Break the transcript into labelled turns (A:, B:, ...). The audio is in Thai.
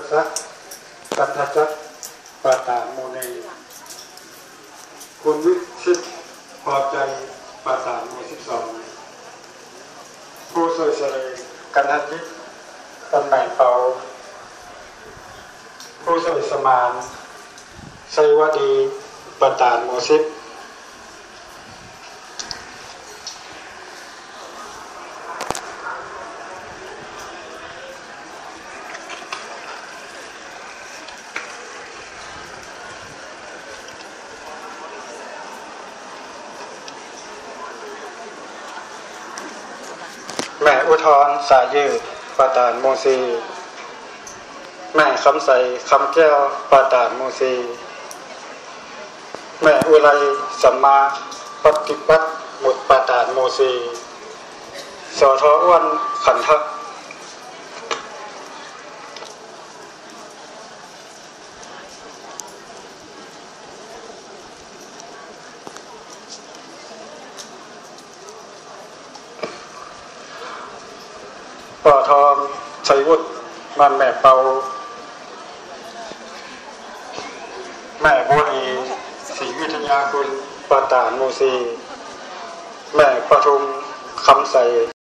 A: ศักดิ์กันทจักรปาตาโมเนคุณวิชิตพอใจปาตาโม12ผู้สวยเสรกันทจิตตำแหน่งเป่าผู้สวยสมานไซวดีปาตาโม10แม่อุทธรสายยืดปาตานโมซีแม่คำใสคำแก้วปาตานโมซีแม่อุไรสัมมาปฏิปัติหมุดปาตานโมซีสอทออ้วนขันทักป่อทองชัยวุฒิมันแม่เปาแม่บัวลีศรีวิทยาคุณปาตานโมซีแม่ปทุมคำใส